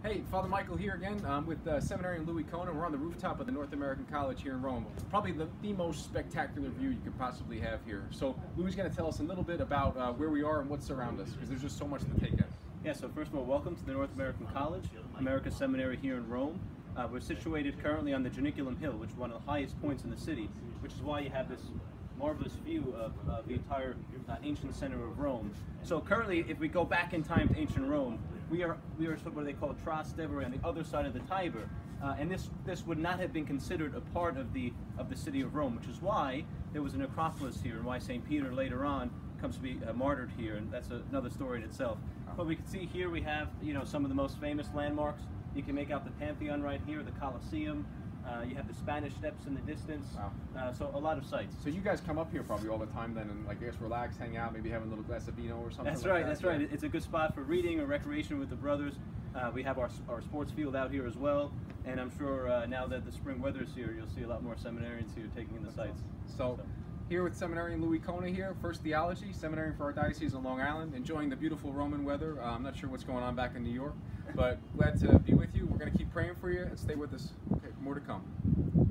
Hey, Father Michael here again. I'm with Seminary Louis Kona. We're on the rooftop of the North American College here in Rome. Probably the most spectacular view you could possibly have here. So Louis is going to tell us a little bit about where we are and what's around us, because there's just so much to take in. Yeah, so first of all, welcome to the North American College, America's Seminary here in Rome. We're situated currently on the Janiculum Hill, which is one of the highest points in the city, which is why you have this marvelous view of the entire ancient center of Rome. So currently, if we go back in time to ancient Rome, we are what they call Trastevere on the other side of the Tiber, and this would not have been considered a part of the city of Rome, which is why there was an Acropolis here, and why St. Peter later on comes to be martyred here, and that's another story in itself. But we can see here we have some of the most famous landmarks. You can make out the Pantheon right here, the Colosseum. You have the Spanish Steps in the distance. Wow. So a lot of sights. So you guys come up here probably all the time then, and like I guess relax, hang out, maybe have a little glass of vino or something. That's like right. That. That's right. It's a good spot for reading or recreation with the brothers. We have our sports field out here as well, and I'm sure now that the spring weather's here, you'll see a lot more seminarians here taking in the sights. So here with Seminarian Louis Kona here, First Theology, seminary for our diocese in Long Island, enjoying the beautiful Roman weather. I'm not sure what's going on back in New York, but glad to be with you. We're going to keep praying for you and stay with us. Okay, more to come.